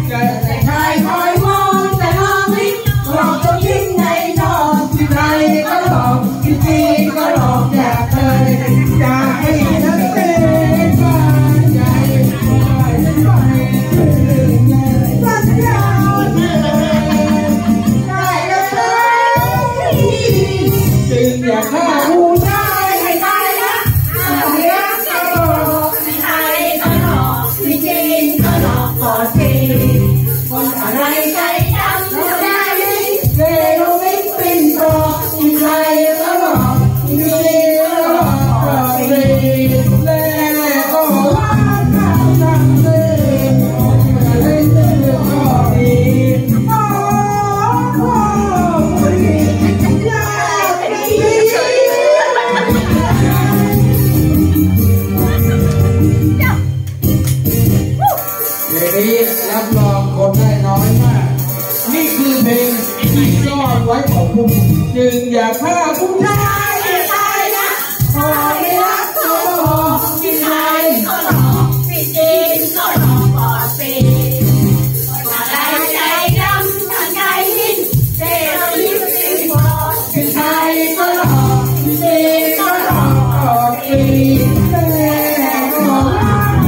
แต่ชายคอยมองแต่มองไม่หลอกตัวยิ่งในนอนที่ไรก็หลอกที่จริงก็หลอกอยากเคยอยากให้นักเตะบ้านใหญ่สัญญาได้เลยจึงอยากฆ่าผู้ชายให้ตายนะไม่รักก็หลอกไม่ใช่ก็หลอกไม่จริงก็หลอกก่อนทีคนอะไรใจดำก็ได้เร็วไม่เป็นหลอกที่ใครก็หลอกที่นี่ก็หลอกก็ดีแล้วก็ว่าตั้งเลยให้เตือนก็ดีโอ้โหอยากดีเพลงนี้รับรองคนได้น้อยมากนี่คือเพลงที่ซ่อนไว้ของคุณจึงอย่าฆ่าผู้ชายให้ตายนะพอไม่รักก็หลอกที่ใครก็หลอกที่จริงก็หลอกก่อนสิอะไรใจดำถ้าใจหินเจ้าลิ้นสิบอดที่ใครก็หลอกที่จริงก็หลอกก่อนสิแล้วก็รัก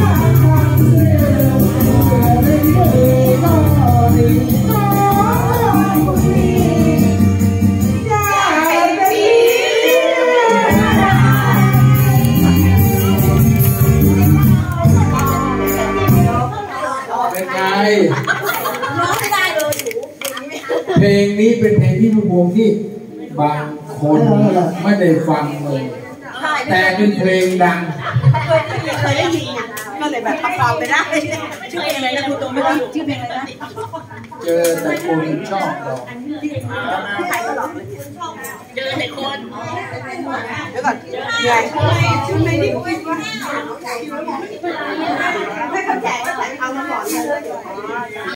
เพลงนี้เป็นเพลงที่ลูกวงที่บางคนไม่ได้ฟังเลยแต่เป็นเพลงดังเคยได้ยินก็เลยแบบฟังไปได้ชื่อเพลงอะไรนะครูตรงไม่รู้ชื่อเพลงอะไรนะเจอแต่คนชอบหรอกใครก็หลอกเจอแต่คนเดี๋ยวก่อนใหญ่ชื่อไม่ได้คิดว่าให้เขาแจกเอามาก่อน